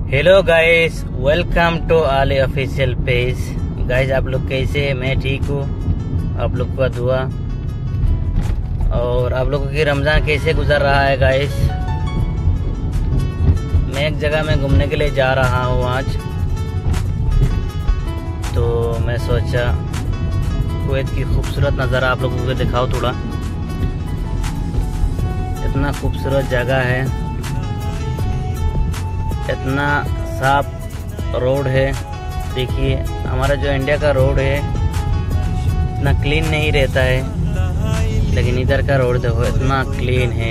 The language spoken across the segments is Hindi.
हेलो गाइस, वेलकम टू आले ऑफिशियल पेज। गाइस, आप लोग कैसे हैं? मैं ठीक हूँ। आप लोग का दुआ और आप लोगों की रमज़ान कैसे गुजर रहा है? गाइस, मैं एक जगह में घूमने के लिए जा रहा हूँ आज, तो मैं सोचा कुवैत की खूबसूरत नज़ारा आप लोगों को दिखाओ थोड़ा। इतना खूबसूरत जगह है, इतना साफ रोड है। देखिए, हमारा जो इंडिया का रोड है इतना क्लीन नहीं रहता है, लेकिन इधर का रोड देखो इतना क्लीन है।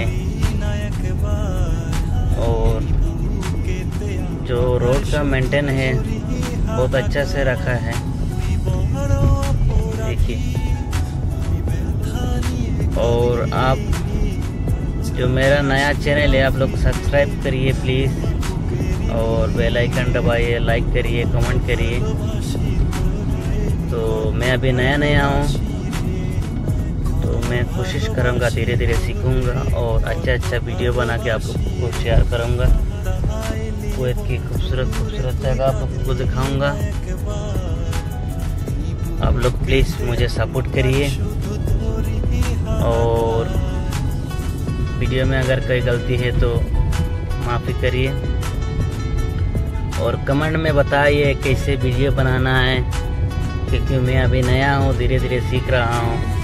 और जो रोड का मेंटेन है बहुत अच्छा से रखा है। देखिए, और आप जो मेरा नया चैनल है आप लोग सब्सक्राइब करिए प्लीज़, और बेल आइकन दबाइए, लाइक करिए, कमेंट करिए। तो मैं अभी नया हूँ, तो मैं कोशिश करूँगा, धीरे धीरे सीखूँगा और अच्छा वीडियो बना के आप लोगों को शेयर करूँगा। कुवैत की खूबसूरत जगह आप लोगों को दिखाऊँगा। आप लोग प्लीज़ मुझे सपोर्ट करिए, और वीडियो में अगर कोई गलती है तो माफ़ी करिए, और कमेंट में बताइए कैसे वीडियो बनाना है, क्योंकि मैं अभी नया हूँ, धीरे धीरे सीख रहा हूँ।